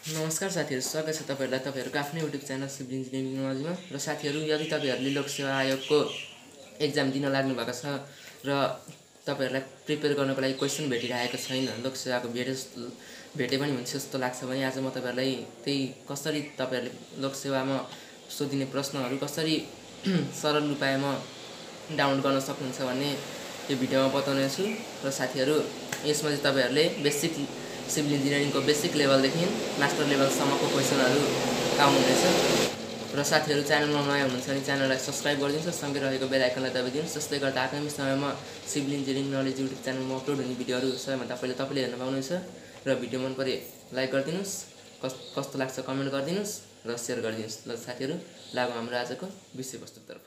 नमस्कार साथीहरु, स्वागत छ तपाईहरुलाई तपाईहरुको आफ्नै युट्युब च्यानल सिभिल इन्जिनियरिङ नलेजमा। र साथीहरु, यदि तपाईहरुले लोकसेवा आयोगको एक्जाम दिन लाग्नु भएको छ र तपाईहरुलाई प्रिपेयर गर्नको लागि क्वेशन भेटिरहेको छैन, लोकसेवाको भेटे पनि हुन्छ जस्तो लाग्छ भने आज म तपाईहरुलाई त्यही कसरी तपाईहरुले लोकसेवामा सोधिने प्रश्नहरु कसरी सरल उपायमा डाउनलोड गर्न सक्नुहुन्छ भन्ने यो भिडियोमा बताउने छु। र साथीहरु, यसमा चाहिँ तपाईहरुले बेसिक सिभिल इन्जिनियरिङको बेसिक लेभलदेखि मास्टर लेभलसम्मको क्वेसनहरु आउनुहुनेछ। र साथीहरु, च्यानलमा नयाँ हुनुहुन्छ भने च्यानललाई सब्स्क्राइब गरिदिनुहोस्, सँगै रहेको बेल आइकनलाई दबाइदिनुहोस्, जसले गर्दा आगामी समयमा सिभिल इन्जिनियरिङ नलेज युट्युब च्यानलमा अपलोड हुने भिडियोहरु सबैभन्दा पहिले तपाईले हेर्न पाउनुहुन्छ। र भिडियो मन परे लाइक गरिदिनुहोस्, कस्तो लाग्छ कमेन्ट गरिदिनुहोस् र शेयर गरिदिनुहोस्। ल साथीहरु, लागौँ हाम्रो आजको विषयवस्तुतर्फ।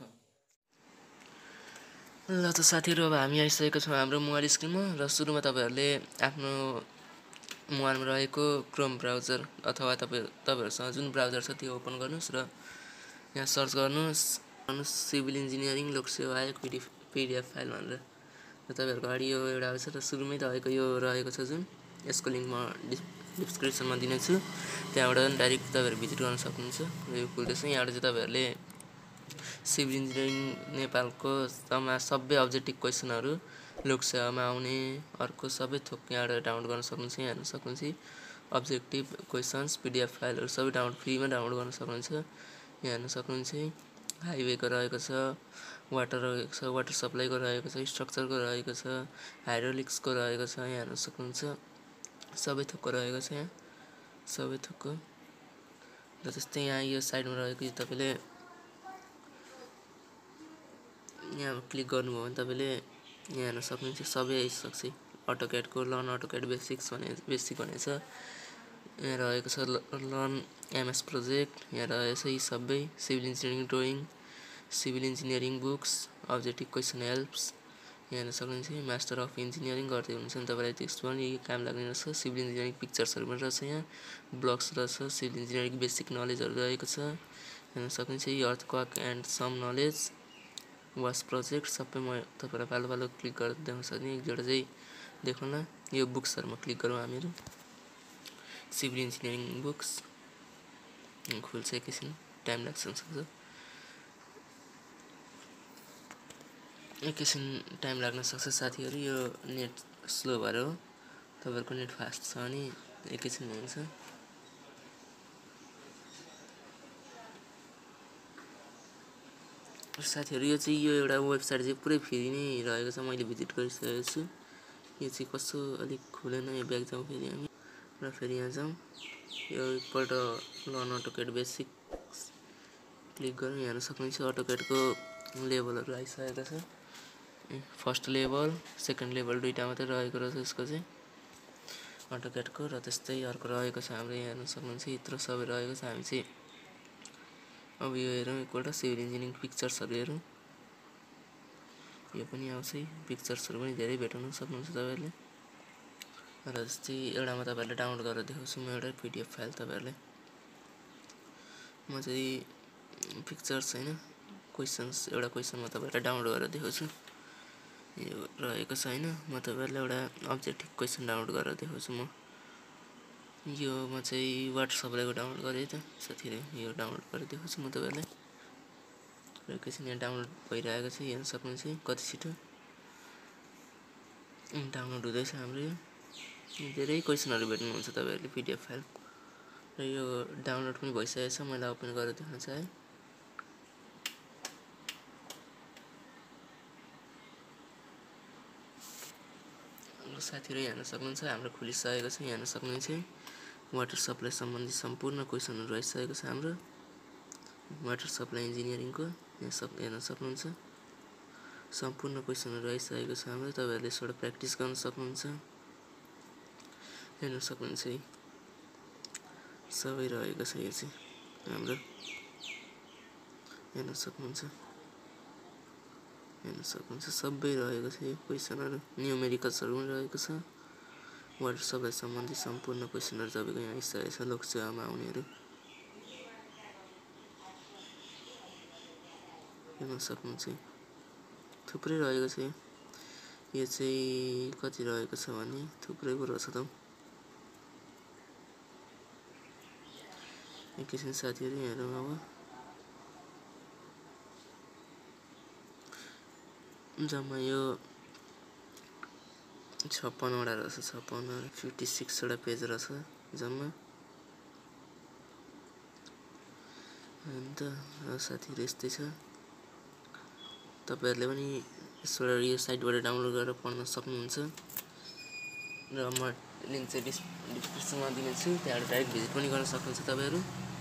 ल त साथीहरु, अब हामी आइसकेको छौँ हाम्रो मोबाइल स्क्रिनमा। र सुरुमा तपाईहरुले आफ्नो मोबाइलमा रहेको क्रोम ब्राउजर अथवा तपाईहरुसँग जुन ब्राउजर छ त्यो ओपन गर्नुस् र यहाँ सर्च गर्नुस् सिभिल इन्जिनियरिङ लोकसेवा आयोग पीडीएफ फाइल भनेर। र तपाईहरुको अगाडि यो एउटा आउँछ र सुरुमै रहेको यो रहेको छ जुन, यसको लिंक म डिस्क्रिप्सनमा दिनेछु, त्यहाँबाट डाइरेक्ट तपाईहरु भिजिट गर्न सक्नुहुन्छ। र यो खुल्दैछ। यहाँबाट चाहिँ तपाईहरुले सिभिल इन्जिनियरिङ नेपालको सबै अब्जेक्टिभ क्वेसनहरु लोकसेवामा आउने अर्को सबै थोक यहाँबाट डाउनलोड गर्न सक्नुहुन्छ। यहाँ हेर्न सक्नुहुन्छ अब्जेक्टिभ क्वेसन्स पीडीएफ फाइलहरु सबै फ्रीमा डाउनलोड गर्न सक्नुहुन्छ। यहाँ हेर्न सक्नुहुन्छ हाइवेको रहेको छ, वाटर रहेको छ, वाटर सप्लाईको रहेको छ, स्ट्रक्चरको रहेको छ, हाइड्रोलिक्सको रहेको छ। यहाँ हेर्न सक्नुहुन्छ सबै थोकको रहेको छ, यहाँ सबै थोकको। र जस्तै यहाँ यो साइडमा रहेको तपाईले यहाँ क्लिक गर्नुभयो भने तपाईले यहाँ हेर्न सक्नुहुन्छ सबै आइसक्छ। अटोक्याडको लर्न अटोक्याड बेसिक्स भने बेसिक भनेछ। यहाँ रहेको छ लर्न एमएस प्रोजेक्ट। यहाँ रहेछ यी सबै civil engineering drawing, civil engineering books, objective question helps. यहाँ हेर्न सक्नुहुन्छ मास्टर अफ इन्जिनियरिङ गर्दै हुनुहुन्छ भने तपाईलाई त्यस्तो पनि काम लाग्ने रहेछ। सिभिल इन्जिनियरिङ पिक्चर्सहरु पनि रहेछ, यहाँ ब्लक्स रहेछ, सिभिल इन्जिनियरिङ बेसिक नलेजहरु रहेको छ। हेर्न सक्नुहुन्छ यी अर्थक्वेक एन्ड सम नलेज, वास प्रोजेक्ट सबै म तपाईहरुलाई पालो पालो क्लिक गरेर देखाउन सक्ने। एकजोडा चाहिँ देखौँला यो बुक्सहरुमा क्लिक गरौँ हामीहरु। सिभिल इन्जिनियरिङ बुक्स खुल्छ, एकैछिन टाइम लाग्छ सक्छ, एकैछिन टाइम लाग्न सक्छ साथीहरु। यो नेट स्लो भएर हो, तपाईहरुको नेट फास्ट छ भने एकैछिन हुन्छ। साथीहरु, यो चाहिँ यो एउटा वेबसाइट चाहिँ पुरै फ्री नै रहेको छ, मैले भिजिट गरिसकेको छु। यो चाहिँ कसो अलिक खुलेन, यो ब्याक जाउँ फेरि हामी र फेरि यहाँ जाउँ। यो एकपल्ट लर्न अटोक्याड बेसिक क्लिक गरौँ। यहाँ हेर्न सक्नुहुन्छ अटोक्याडको लेभलहरु आइसकेको छ। फर्स्ट लेभल, सेकेन्ड लेभल दुईटा मात्रै रहेको रहेछ यसको चाहिँ अटोक्याडको। र त्यस्तै अर्को रहेको छ हाम्रो, यहाँ हेर्न सक्नुहुन्छ यत्रो सबै रहेको छ। हामी चाहिँ अब यो हेरौँ एकपल्ट सिभिल इन्जिनियरिङ पिक्चर्सहरु हेरौँ। यो पनि आउँछ, पिक्चर्सहरु पनि धेरै भेटाउन सक्नुहुन्छ तपाईहरुले। र जस्तै एउटामा तपाईहरुले डाउनलोड गरेर देखाउँछु म एउटा पीडीएफ फाइल तपाईहरुलाई। म चाहिँ पिक्चर्स हैन क्वेसन्स एउटा क्वेसनमा तपाईहरुलाई डाउनलोड गरेर देखाउँछु। यो रहेको छ हैन, म तपाईहरुलाई एउटा अब्जेक्टिभ क्वेसन डाउनलोड गरेर देखाउँछु म। यो म चाहिँ वाटर सप्लाईको डाउनलोड गरेँ त साथीहरु, यो डाउनलोड गरेर देखाउँछु म तपाईहरुलाई। र एकैछिन यहाँ डाउनलोड भइरहेको छ, हेर्न सक्नुहुन्छ कति छिटो डाउनलोड हुँदैछ हाम्रो। यो धेरै क्वेसनहरु भेट्नुहुन्छ तपाईहरुले पीडीएफ फाइल। र यो डाउनलोड पनि भइसकेको छ, मैले ओपन गरेर देखाउन चाहे। साथीहरु, यहाँ हेर्न सक्नुहुन्छ हाम्रो खुलिसकेको छ। यहाँ हेर्न सक्नुहुन्छ वाटर सप्लाई सम्बन्धी सम्पूर्ण क्वेसनहरु आइसकेको छ हाम्रो वाटर सप्लाई इन्जिनियरिङको। यहाँ हेर्न सक्नुहुन्छ सम्पूर्ण क्वेसनहरु आइसकेको छ हाम्रो। तपाईहरुले यसबाट प्र्याक्टिस गर्न सक्नुहुन्छ। हेर्न सक्नुहुन्छ सबै रहेको छ यो चाहिँ हाम्रो। हेर्न सक्नुहुन्छ सबै रहेको छ यो क्वेसनहरु, न्युमेरिकल्सहरु पनि रहेको छ। वाटर सप्लाई सम्बन्धी सम्पूर्ण क्वेसनहरु तपाईको यहाँ आइसकेको छ लोकसेवामा आउनेहरु। हेर्न सक्नुहुन्छ थुप्रै रहेको छ। यो चाहिँ कति रहेको छ भने थुप्रै पो रहेछ त। एकैछिन साथीहरू हेरौँ अब। जम्मा यो 56 वटा रहेछ, 56 56 वटा पेज रहेछ जम्मा। अन्त साथीहरू यस्तै छ। तपाईहरुले पनि यो साइटबाट डाउनलोड गरेर पढ्न सक्नुहुन्छ र म लिंक चाहिँ डिस्क्रिप्सनमा दिनेछु, त्यहाँबाट डाइरेक्ट भिजिट पनि गर्न सक्नुहुन्छ तपाईहरु।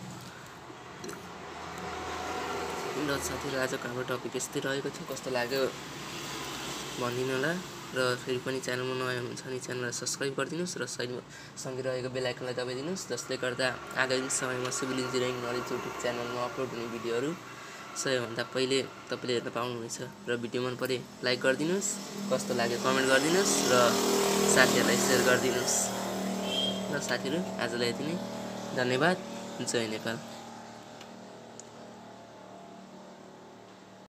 र साथीहरु आजको हाम्रो टपिक यस्तै रहेको थियो, कस्तो लाग्यो भनिदिनु होला र फेरि पनि च्यानलमा नयाँ हुनुहुन्छ भने च्यानललाई सब्स्क्राइब गरिदिनुस् र सँगै रहेको बेल आइकनलाई दबाइदिनुस्, जसले गर्दा आगामी समयमा सिभिल इन्जिनियरिङ नलेज युट्युब च्यानलमा अपलोड हुने भिडियोहरू सबैभन्दा पहिले तपाईले हेर्न पाउनुहुनेछ। र भिडियो मन परे लाइक गरिदिनुस्, कस्तो लाग्यो कमेन्ट गरिदिनुस् र साथीहरुलाई शेयर गरिदिनुस्। र साथीहरु आजलाई यति नै, धन्यवाद। जय नेपाल।